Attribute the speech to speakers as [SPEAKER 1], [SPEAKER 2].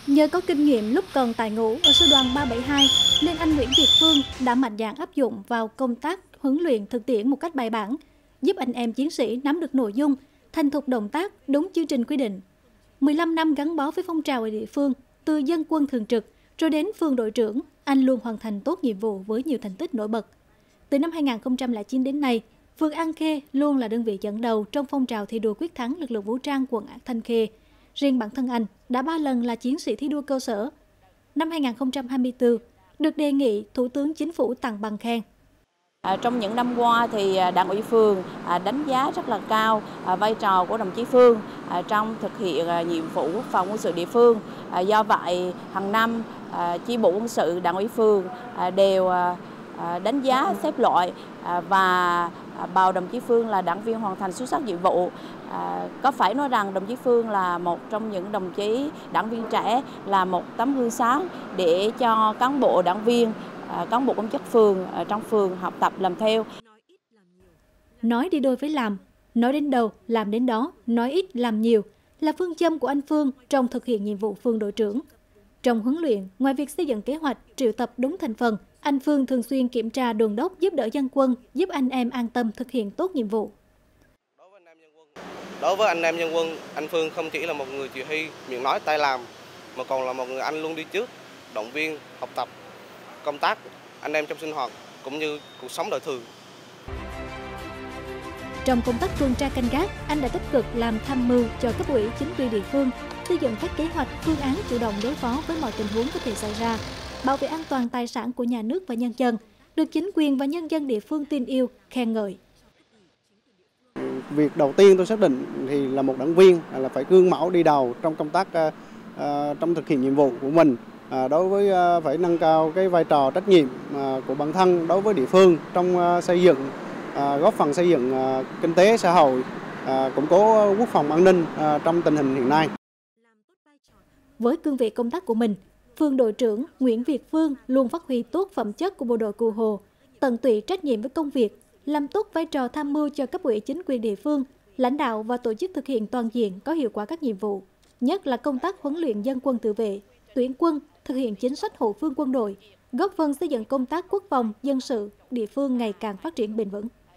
[SPEAKER 1] Nhờ có kinh nghiệm lúc còn tại ngũ ở sư đoàn 372, nên anh Nguyễn Việt Phương đã mạnh dạn áp dụng vào công tác huấn luyện thực tiễn một cách bài bản, giúp anh em chiến sĩ nắm được nội dung, thành thục động tác đúng chương trình quy định. 15 năm gắn bó với phong trào ở địa phương, từ dân quân thường trực rồi đến phường đội trưởng, anh luôn hoàn thành tốt nhiệm vụ với nhiều thành tích nổi bật. Từ năm 2009 đến nay, phường An Khê luôn là đơn vị dẫn đầu trong phong trào thi đua quyết thắng lực lượng vũ trang quận Thanh Khê. Riêng bản thân anh đã 3 lần là chiến sĩ thi đua cơ sở. Năm 2024, được đề nghị Thủ tướng Chính phủ tặng bằng khen.
[SPEAKER 2] Trong những năm qua thì Đảng ủy phường đánh giá rất là cao vai trò của đồng chí Phương trong thực hiện nhiệm vụ quốc phòng quân sự địa phương. Do vậy, hàng năm chi bộ quân sự Đảng ủy phường đều đánh giá xếp loại và bầu đồng chí Phương là đảng viên hoàn thành xuất sắc nhiệm vụ. Có phải nói rằng đồng chí Phương là một trong những đồng chí đảng viên trẻ, là một tấm gương sáng để cho cán bộ đảng viên, cán bộ công chức phường trong phường học tập làm theo.
[SPEAKER 1] Nói đi đôi với làm, nói đến đâu làm đến đó, nói ít làm nhiều là phương châm của anh Phương trong thực hiện nhiệm vụ phường đội trưởng. Trong huấn luyện, ngoài việc xây dựng kế hoạch, triệu tập đúng thành phần, anh Phương thường xuyên kiểm tra đôn đốc giúp đỡ dân quân, giúp anh em an tâm thực hiện tốt nhiệm vụ.
[SPEAKER 3] Đối với anh em dân quân, anh Phương không chỉ là một người chỉ huy miệng nói tay làm, mà còn là một người anh luôn đi trước, động viên, học tập, công tác, anh em trong sinh hoạt cũng như cuộc sống đời thường.
[SPEAKER 1] Trong công tác tuần tra canh gác, anh đã tích cực làm tham mưu cho cấp ủy chính quyền địa phương, xây dựng các kế hoạch, phương án chủ động đối phó với mọi tình huống có thể xảy ra, bảo vệ an toàn tài sản của nhà nước và nhân dân, được chính quyền và nhân dân địa phương tin yêu, khen ngợi.
[SPEAKER 4] Việc đầu tiên tôi xác định thì là một đảng viên là phải gương mẫu đi đầu trong công tác trong thực hiện nhiệm vụ của mình. Đối với phải nâng cao cái vai trò trách nhiệm của bản thân đối với địa phương trong xây dựng, góp phần xây dựng kinh tế xã hội, củng cố quốc phòng an ninh trong tình hình hiện nay.
[SPEAKER 1] Với cương vị công tác của mình, phường đội trưởng Nguyễn Việt Phương luôn phát huy tốt phẩm chất của bộ đội Cụ Hồ, tận tụy trách nhiệm với công việc, làm tốt vai trò tham mưu cho cấp ủy chính quyền địa phương, lãnh đạo và tổ chức thực hiện toàn diện có hiệu quả các nhiệm vụ, nhất là công tác huấn luyện dân quân tự vệ, tuyển quân, thực hiện chính sách hậu phương quân đội, góp phần xây dựng công tác quốc phòng, dân sự địa phương ngày càng phát triển bền vững.